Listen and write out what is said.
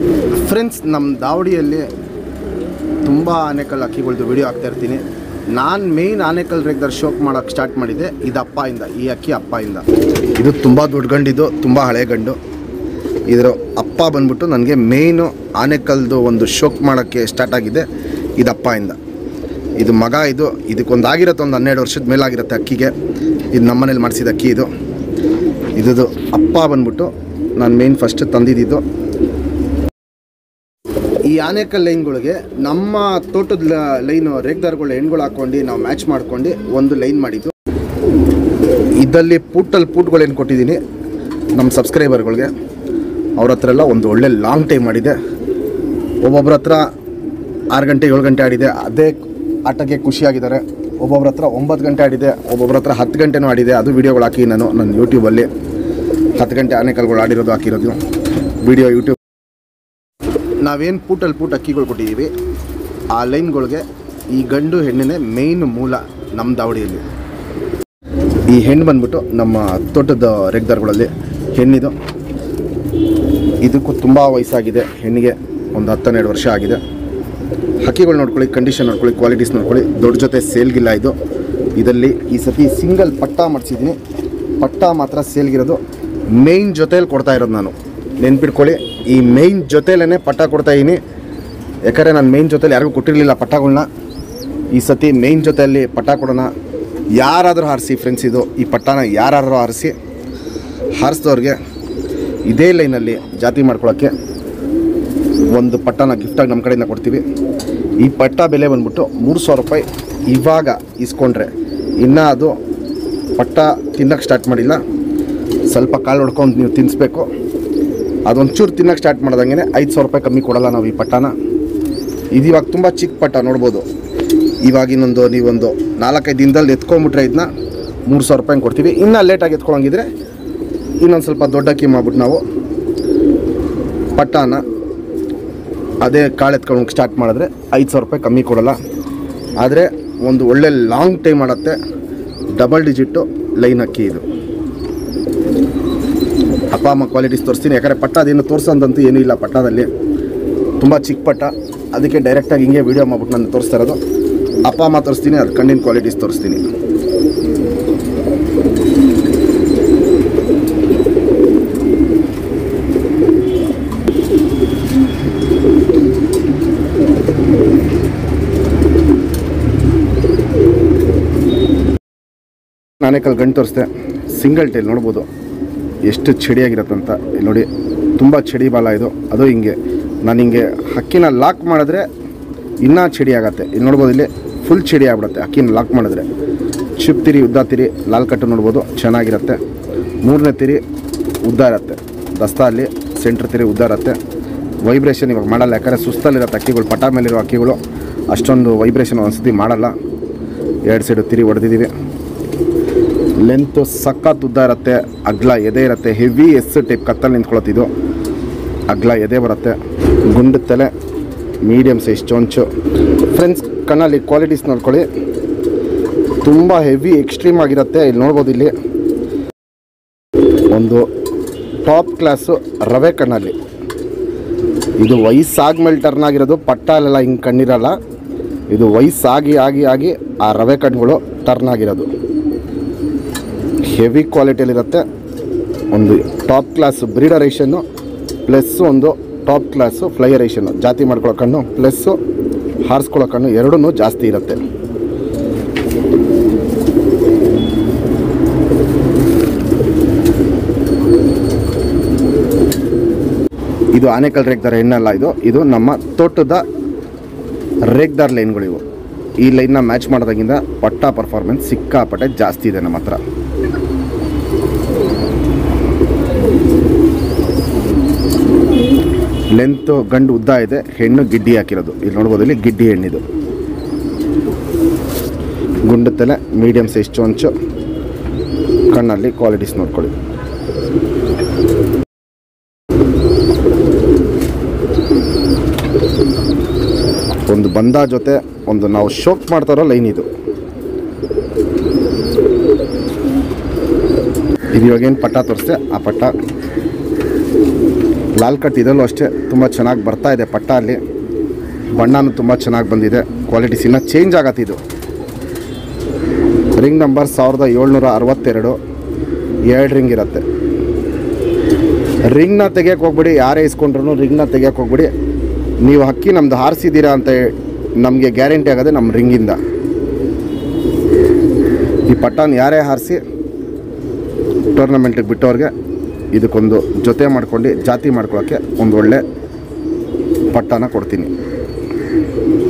Friends, ನಮ್ಮ ದಾವಡಿಯಲ್ಲಿ ತುಂಬ Anekal ಅಕ್ಕಿಗಳದ್ದು video ಹಾಕ್ತಾ ಇರ್ತೀನಿ. ನಾನು ಮೇಯ್ನ್ ಆನೆಕಲ್ ರೇಗ್ದಾರ್ ಶೋಕ್ ಮಾಡೋಕ್ಕೆ ಸ್ಟಾರ್ಟ್ ಮಾಡಿದ್ದೆ ಇದು ಅಪ್ಪಯಿಂದ. ಈ ಅಕ್ಕಿ ಅಪ್ಪಯಿಂದ. ಇದು ತುಂಬ ದೊಡ್ಡ ಗಂಡಿದು, ತುಂಬ ಹಳೆ ಗಂಡು. ಇದರ ಅಪ್ಪ ಬಂದ್ಬಿಟ್ಟು ನನಗೆ ಮೇಯ್ನು ಆನೆಕಲ್ದು ಒಂದು ಶೋಕ್ ಮಾಡೋಕ್ಕೆ ಸ್ಟಾರ್ಟ್ ಆಗಿದೆ ಇದು ಅಪ್ಪಯಿಂದ. ಇದು ಮಗ. ಇದಕ್ಕೊಂದಾಗಿರುತ್ತೆ, ಒಂದು 12 ವರ್ಷದ ಮೇಲಾಗಿರುತ್ತೆ ಅಕ್ಕಿಗೆ. ಇದು ನಮ್ಮನೇಲಿ ಮಾಡಿಸಿದ ಅಕ್ಕಿ. ಇದು ಅಪ್ಪ ಬಂದ್ಬಿಟ್ಟು ನಾನು ಮೇಯ್ನ್ ಫಸ್ಟ್ ತಂದಿದ್ದು. ಈ ಆನೆಕಲ್ ಲೈನ್ಗಳಿಗೆ ನಮ್ಮ ತೋಟದ ಲೈನು ರೇಗ್ದಾರ್ಗಳು ಹೆಣ್ಗಳು ಹಾಕ್ಕೊಂಡು ನಾವು ಮ್ಯಾಚ್ ಮಾಡ್ಕೊಂಡು ಒಂದು ಲೈನ್ ಮಾಡಿದ್ದು. ಇದರಲ್ಲಿ ಪೂಟ್ಗಳೇನು ಕೊಟ್ಟಿದ್ದೀನಿ ನಮ್ಮ ಸಬ್ಸ್ಕ್ರೈಬರ್ಗಳಿಗೆ. ಅವ್ರ ಹತ್ರ ಎಲ್ಲ ಒಂದು ಒಳ್ಳೆ ಲಾಂಗ್ ಟೈಮ್ ಮಾಡಿದೆ. ಒಬ್ಬೊಬ್ರ ಹತ್ರ 6 ಗಂಟೆ 7 ಗಂಟೆ ಆಡಿದೆ, ಅದೇ ಆಟಕ್ಕೆ ಖುಷಿಯಾಗಿದ್ದಾರೆ. ಒಬ್ಬೊಬ್ರ ಹತ್ರ 9 ಗಂಟೆ ಆಡಿದೆ, ಒಬ್ಬೊಬ್ರ ಹತ್ರ 10 ಗಂಟೆನೂ ಆಡಿದೆ. ಅದು ವೀಡಿಯೋಗಳು ಹಾಕಿ ನಾನು ನನ್ನ ಯೂಟ್ಯೂಬಲ್ಲಿ 10 ಗಂಟೆ ಆನೆಕಲ್ಗಳು ಆಡಿರೋದು ಹಾಕಿರೋದು ವೀಡಿಯೋ ಯೂಟ್ಯೂಬ್. ನಾವೇನು ಪೂಟ್ ಅಕ್ಕಿಗಳು ಕೊಟ್ಟಿದ್ದೀವಿ ಆ ಲೈನ್ಗಳಿಗೆ ಈ ಗಂಡು ಹೆಣ್ಣಿನೇ ಮೇಯ್ನ್ ಮೂಲ ನಮ್ಮ ದಾವಡಿಯಲ್ಲಿ. ಈ ಹೆಣ್ಣು ಬಂದ್ಬಿಟ್ಟು ನಮ್ಮ ತೋಟದ ರೇಗ್ದಾರ್ಗಳಲ್ಲಿ ಹೆಣ್ಣಿದು. ಇದಕ್ಕೂ ತುಂಬ ವಯಸ್ಸಾಗಿದೆ. ಹೆಣ್ಣಿಗೆ ಒಂದು 10-12 ವರ್ಷ ಆಗಿದೆ. ಹಕ್ಕಿಗಳು ನೋಡ್ಕೊಳ್ಳಿ, ಕಂಡೀಷನ್ ನೋಡ್ಕೊಳ್ಳಿ, ಕ್ವಾಲಿಟೀಸ್ ನೋಡ್ಕೊಳ್ಳಿ. ದೊಡ್ಡ ಜೊತೆ ಸೇಲ್ಗಿಲ್ಲ ಇದು. ಇದರಲ್ಲಿ ಈ ಸತಿ ಸಿಂಗಲ್ ಪಟ್ಟ ಮಾಡಿಸಿದ್ದೀನಿ. ಪಟ್ಟ ಮಾತ್ರ ಸೇಲ್ಗಿರೋದು. ಮೇಯ್ನ್ ಜೊತೆಯಲ್ಲಿ ಕೊಡ್ತಾ ಇರೋದು ನಾನು, ನೆನ್ಪಿಟ್ಕೊಳ್ಳಿ. ಈ ಮೇಯ್ನ್ ಜೊತೆಲೇ ಪಟ್ಟ ಕೊಡ್ತಾಯಿದ್ದೀನಿ. ಯಾಕಂದರೆ ನಾನು ಮೇಯ್ನ್ ಜೊತೆಲಿ ಯಾರಿಗೂ ಕೊಟ್ಟಿರಲಿಲ್ಲ ಪಟ್ಟಗಳನ್ನ. ಈ ಸತಿ ಮೇಯ್ನ್ ಜೊತೆಯಲ್ಲಿ ಪಟ್ಟ ಕೊಡೋಣ. ಯಾರಾದರೂ ಹಾರಿಸಿ ಫ್ರೆಂಡ್ಸ್, ಈ ಪಟ್ಟನ ಯಾರಾದರೂ ಹಾರಿಸಿದವ್ರಿಗೆ ಇದೇ ಲೈನಲ್ಲಿ ಜಾತಿ ಮಾಡ್ಕೊಳ್ಳೋಕ್ಕೆ ಒಂದು ಪಟ್ಟನ ಗಿಫ್ಟಾಗಿ ನಮ್ಮ ಕಡೆಯಿಂದ ಕೊಡ್ತೀವಿ. ಈ ಪಟ್ಟ ಬೆಲೆ ಬಂದ್ಬಿಟ್ಟು 300 ರೂಪಾಯಿ. ಇವಾಗ ಇಸ್ಕೊಂಡ್ರೆ ಇನ್ನೂ ಅದು ಪಟ್ಟ ತಿನ್ನೋಕ್ಕೆ ಸ್ಟಾರ್ಟ್ ಮಾಡಿಲ್ಲ. ಸ್ವಲ್ಪ ಕಾಲು ಹೊಡ್ಕೊಂಡು ನೀವು ತಿನ್ನಿಸ್ಬೇಕು. ಅದೊಂಚೂರು ತಿನ್ನೋಕ್ಕೆ ಸ್ಟಾರ್ಟ್ ಮಾಡ್ದಂಗೆ 500 ರೂಪಾಯಿ ಕಮ್ಮಿ ಕೊಡೋಲ್ಲ ನಾವು ಈ ಪಟ್ಟನ. ಇದು ಇವಾಗ ತುಂಬ ಚಿಕ್ಕ ಪಟ್ಟ ನೋಡ್ಬೋದು. ಇವಾಗಿನೊಂದು ನೀವೊಂದು 4-5 ದಿನದಲ್ಲಿ ಎತ್ಕೊಂಡ್ಬಿಟ್ರೆ ಇದನ್ನ 300 ರೂಪಾಯಿ ಕೊಡ್ತೀವಿ. ಇನ್ನೂ ಲೇಟಾಗಿ ಎತ್ಕೊಳ್ಳೋಂಗಿದ್ರೆ ಇನ್ನೊಂದು ಸ್ವಲ್ಪ ದೊಡ್ಡ ಅಕ್ಕಿ ಮಾಡ್ಬಿಟ್ಟು ನಾವು ಪಟ್ಟನ ಅದೇ ಕಾಳು ಎತ್ಕೊಳ್ಳೋಕೆ ಸ್ಟಾರ್ಟ್ ಮಾಡಿದ್ರೆ 500 ರೂಪಾಯಿ ಕಮ್ಮಿ ಕೊಡೋಲ್ಲ. ಆದರೆ ಒಂದು ಒಳ್ಳೆ ಲಾಂಗ್ ಟೈಮ್ ಮಾಡುತ್ತೆ. ಡಬಲ್ ಡಿಜಿಟ್ಟು ಲೈನ್ ಅಕ್ಕಿ ಇದು. ಅಪ್ಪ ಅಮ್ಮ ಕ್ವಾಲಿಟೀಸ್ ತೋರಿಸ್ತೀನಿ. ಯಾಕಂದರೆ ಪಟ್ಟ ಅದೇನು ತೋರಿಸೋದಂತೂ ಏನೂ ಇಲ್ಲ ಪಟ್ಟದಲ್ಲಿ. ತುಂಬ ಚಿಕ್ಕ ಪಟ್ಟ, ಅದಕ್ಕೆ ಡೈರೆಕ್ಟಾಗಿ ಹಿಂಗೆ ವೀಡಿಯೋ ಮಾಡ್ಬಿಟ್ಟು ನಾನು ತೋರಿಸ್ತಾ ಇರೋದು. ಅಪ್ಪ ಅಮ್ಮ ತೋರಿಸ್ತೀನಿ, ಅದು ಕಣ್ಣಿನ ಕ್ವಾಲಿಟೀಸ್ ತೋರಿಸ್ತೀನಿ. ಆನೆಕಲ್ ಗಂಟು ತೋರಿಸ್ದೆ. ಸಿಂಗಲ್ ಟೈಲ್ ನೋಡ್ಬೋದು ಎಷ್ಟು ಚಡಿಯಾಗಿರತ್ತಂತ. ಇಲ್ಲಿ ನೋಡಿ, ತುಂಬ ಚಡಿ ಬಾಲ ಇದು. ಅದು ಹಿಂಗೆ ನಾನು ಹಿಂಗೆ ಹಕ್ಕಿನ ಲಾಕ್ ಮಾಡಿದ್ರೆ ಇನ್ನೂ ಚಡಿ ಆಗತ್ತೆ. ಇಲ್ಲಿ ನೋಡ್ಬೋದು, ಇಲ್ಲಿ ಫುಲ್ ಚಡಿ ಆಗ್ಬಿಡುತ್ತೆ ಹಕ್ಕಿನ ಲಾಕ್ ಮಾಡಿದ್ರೆ. ಚಿಪ್ ತಿರಿ, ಉದ್ದ ತಿರಿ, ಲಾಲ್ ಕಟ್ಟು ನೋಡ್ಬೋದು, ಚೆನ್ನಾಗಿರುತ್ತೆ. 3ನೇ ತಿರಿ ಉದ್ದ ಇರುತ್ತೆ. ದಸ್ತಾಲ್ಲಿ ಸೆಂಟ್ರ್ ತಿರಿ ಉದ್ದ ಇರುತ್ತೆ. ವೈಬ್ರೇಷನ್ ಇವಾಗ ಮಾಡಲ್ಲ, ಯಾಕಂದರೆ ಸುಸ್ತಲ್ಲಿರುತ್ತೆ ಅಕ್ಕಿಗಳು. ಪಟ ಮೇಲಿರೋ ಅಕ್ಕಿಗಳು ಅಷ್ಟೊಂದು ವೈಬ್ರೇಷನ್ ಒಂದ್ಸತಿ ಮಾಡಲ್ಲ. 2 ಸೈಡು ತಿರಿ ಹೊಡೆದಿದ್ದೀವಿ. ಲೆಂತು ಸಖತ್ ಉದ್ದ ಇರುತ್ತೆ. ಅಗ್ಲ ಎದೆ ಇರುತ್ತೆ. Heavy type ಕತ್ತಲ್ಲಿ ನಿಂತ್ಕೊಳತ್ತಿದ್ದು. ಅಗ್ಲ ಎದೆ ಬರುತ್ತೆ. ಗುಂಡು ತಲೆ, ಮೀಡಿಯಮ್ ಸೈಜ್ ಚೊಂಚು. ಫ್ರೆಂಡ್ಸ್, ಕಣ್ಣಲ್ಲಿ ಕ್ವಾಲಿಟೀಸ್ ನೋಡ್ಕೊಳ್ಳಿ. ತುಂಬ ಹೆವಿ ಎಕ್ಸ್ಟ್ರೀಮ್ ಆಗಿರುತ್ತೆ. ಇಲ್ಲಿ ನೋಡ್ಬೋದು, ಇಲ್ಲಿ ಒಂದು ಟಾಪ್ ಕ್ಲಾಸು ರವೆ ಕಣ್ಣಲ್ಲಿ. ಇದು ವಯಸ್ಸಾದ್ಮೇಲೆ ಟರ್ನ್ ಆಗಿರೋದು. ಪಟ್ಟಲೆಲ್ಲ ಹಿಂಗೆ ಕಣ್ಣಿರಲ್ಲ. ಇದು ವಯಸ್ಸಾಗಿ ಆಗಿ ಆಗಿ ಆ ರವೆ ಕಣ್ಣುಗಳು ಟರ್ನ್ ಆಗಿರೋದು. ಹೆವಿ ಕ್ವಾಲಿಟಿಯಲ್ಲಿರುತ್ತೆ. ಒಂದು ಟಾಪ್ ಕ್ಲಾಸು ಬ್ರೀಡರೇಷನ್ನು ಪ್ಲಸ್ ಒಂದು ಟಾಪ್ ಕ್ಲಾಸು ಫ್ಲೈಯರೇಷನ್ನು. ಜಾತಿ ಮಾಡ್ಕೊಳ್ಳೋ ಕಣ್ಣು ಪ್ಲಸ್ಸು ಹಾರಿಸ್ಕೊಳ್ಳೋ ಕಣ್ಣು ಎರಡೂ ಜಾಸ್ತಿ ಇರುತ್ತೆ. ಇದು ಆನೆಕಲ್ ರೇಗ್ದಾರ್ ಹೆಣ್ಣಲ್ಲ. ಇದು ನಮ್ಮ ತೋಟದ ರೇಗ್ದಾರ್ ಲೈನ್ಗಳಿವು. ಈ ಲೈನ್ನ ಮ್ಯಾಚ್ ಮಾಡೋದಾಗಿಂದ ಪಟ್ಟ ಪರ್ಫಾರ್ಮೆನ್ಸ್ ಸಿಕ್ಕಾಪಟ್ಟೆ ಜಾಸ್ತಿ ಇದೆ ನಮ್ಮ ಹತ್ರ. ಲೆಂತ್ ಗಂಡು ಉದ್ದ ಇದೆ. ಹೆಣ್ಣು ಗಿಡ್ಡಿ ಹಾಕಿರೋದು. ಇಲ್ಲಿ ನೋಡ್ಬೋದು, ಇಲ್ಲಿ ಗಿಡ್ಡಿ ಹೆಣ್ಣಿದು. ಗುಂಡು ತಲೆ, ಮೀಡಿಯಮ್ ಸೈಜ್ ಚೊಂಚು. ಕಣ್ಣಲ್ಲಿ ಕ್ವಾಲಿಟೀಸ್ ನೋಡ್ಕೊಳ್ಳಿ. ಒಂದು ಬಂದ ಜೊತೆ ಒಂದು ನಾವು ಶೋಕ್ ಮಾಡ್ತಾರೋ ಲೈನ್ ಇದು. ಇವಾಗೇನು ಪಟ್ಟ ತೋರಿಸ್ತೆ ಆ ಪಟ್ಟ ಲಾಲ್ ಕಟ್ ಇದರಲ್ಲೂ ಅಷ್ಟೇ ತುಂಬ ಚೆನ್ನಾಗಿ ಬರ್ತಾ ಇದೆ ಪಟ್ಟ. ಅಲ್ಲಿ ಬಣ್ಣನೂ ತುಂಬ ಚೆನ್ನಾಗಿ ಬಂದಿದೆ. ಕ್ವಾಲಿಟೀಸ್ ಇನ್ನೂ ಚೇಂಜ್ ಆಗತ್ತೆ. ಇದು ರಿಂಗ್ ನಂಬರ್ 1762, 2 ರಿಂಗ್ ಇರುತ್ತೆ. ರಿಂಗ್ನ ತೆಗಿಯೋಕ್ಕೆ ಹೋಗ್ಬಿಡಿ, ಯಾರೇ ಇಸ್ಕೊಂಡ್ರು ರಿಂಗ್ನ ತೆಗಿಯೋಕ್ಕೆ ಹೋಗ್ಬಿಡಿ. ನೀವು ಹಕ್ಕಿ ನಮ್ಮದು ಹಾರಿಸಿದ್ದೀರಾ ಅಂತ ನಮಗೆ ಗ್ಯಾರಂಟಿ ಆಗೋದೆ ನಮ್ಮ ರಿಂಗಿಂದ. ಈ ಪಟ್ಟಾನ ಯಾರೇ ಹಾರಿಸಿ ಟೂರ್ನಮೆಂಟಿಗೆ ಬಿಟ್ಟವ್ರಿಗೆ ಇದಕ್ಕೊಂದು ಜೊತೆ ಮಾಡ್ಕೊಂಡು ಜಾತಿ ಮಾಡ್ಕೊಳ್ಳೋಕ್ಕೆ ಒಂದು ಒಳ್ಳೆ ಪಟ್ಟಾನ ಕೊಡ್ತೀನಿ.